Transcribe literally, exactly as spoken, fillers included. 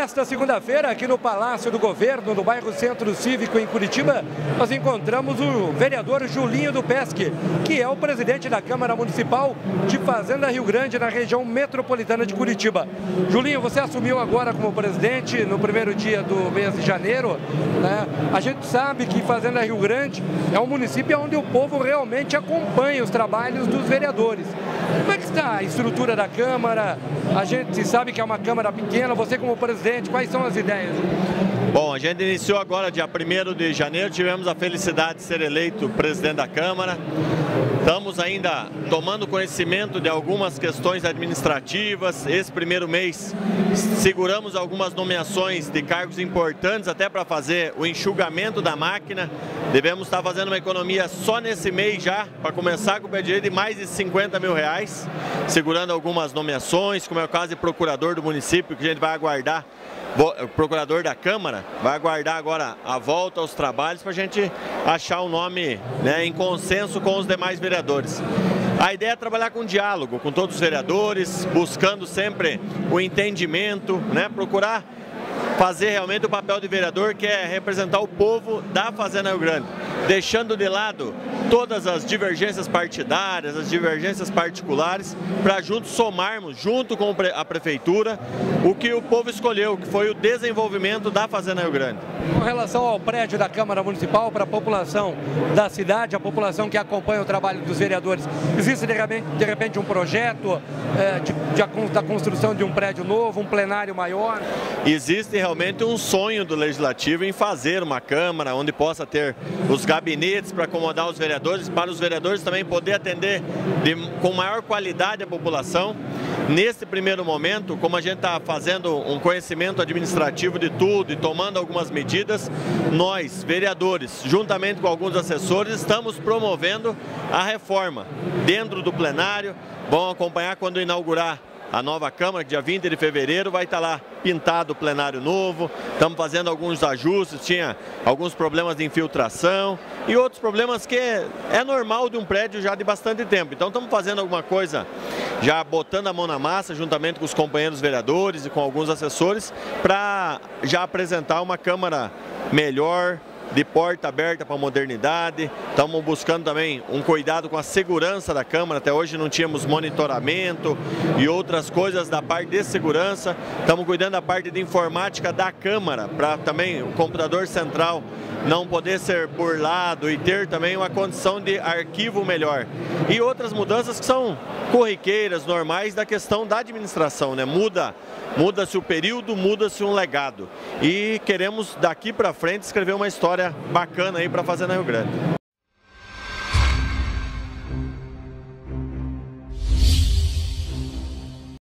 Nesta segunda-feira, aqui no Palácio do Governo, no bairro Centro Cívico, em Curitiba, nós encontramos o vereador Julinho do Pesce, que é o presidente da Câmara Municipal de Fazenda Rio Grande, na região metropolitana de Curitiba. Julinho, você assumiu agora como presidente no primeiro dia do mês de janeiro, né? A gente sabe que Fazenda Rio Grande é um município onde o povo realmente acompanha os trabalhos dos vereadores. Como é que está a estrutura da Câmara? A gente sabe que é uma Câmara pequena, você como presidente, quais são as ideias? Bom, a gente iniciou agora, dia primeiro de janeiro, tivemos a felicidade de ser eleito presidente da Câmara. Estamos ainda tomando conhecimento de algumas questões administrativas. Esse primeiro mês seguramos algumas nomeações de cargos importantes até para fazer o enxugamento da máquina. Devemos estar fazendo uma economia só nesse mês já, para começar com o pé direito de mais de cinquenta mil reais, segurando algumas nomeações, como é o caso de procurador do município, que a gente vai aguardar. O procurador da Câmara vai aguardar agora a volta aos trabalhos para a gente achar um nome, né, em consenso com os demais vereadores. A ideia é trabalhar com diálogo com todos os vereadores, buscando sempre o entendimento, né, procurar fazer realmente o papel de vereador, que é representar o povo da Fazenda Rio Grande, deixando de lado todas as divergências partidárias, as divergências particulares, para juntos somarmos, junto com a Prefeitura, o que o povo escolheu, que foi o desenvolvimento da Fazenda Rio Grande. Com relação ao prédio da Câmara Municipal, para a população da cidade, a população que acompanha o trabalho dos vereadores, existe de repente, de repente um projeto é, de, de, da construção de um prédio novo, um plenário maior? Existe realmente um sonho do Legislativo em fazer uma Câmara onde possa ter os gabinetes para acomodar os vereadores, para os vereadores também poder atender de, com maior qualidade a população. Nesse primeiro momento, como a gente está fazendo um conhecimento administrativo de tudo e tomando algumas medidas, nós, vereadores, juntamente com alguns assessores, estamos promovendo a reforma dentro do plenário. Vão acompanhar quando inaugurar a nova Câmara, que dia vinte de fevereiro vai estar lá pintado o plenário novo. Estamos fazendo alguns ajustes, tinha alguns problemas de infiltração e outros problemas que é, é normal de um prédio já de bastante tempo. Então estamos fazendo alguma coisa, já botando a mão na massa, juntamente com os companheiros vereadores e com alguns assessores, para já apresentar uma Câmara melhor, de porta aberta para a modernidade. Estamos buscando também um cuidado com a segurança da Câmara. Até hoje não tínhamos monitoramento e outras coisas da parte de segurança. Estamos cuidando da parte de informática da Câmara, para também o computador central não poder ser burlado e ter também uma condição de arquivo melhor. E outras mudanças que são corriqueiras, normais da questão da administração, né? Muda, muda-se o período, muda-se um legado. E queremos daqui para frente escrever uma história bacana aí para a Fazenda Rio Grande.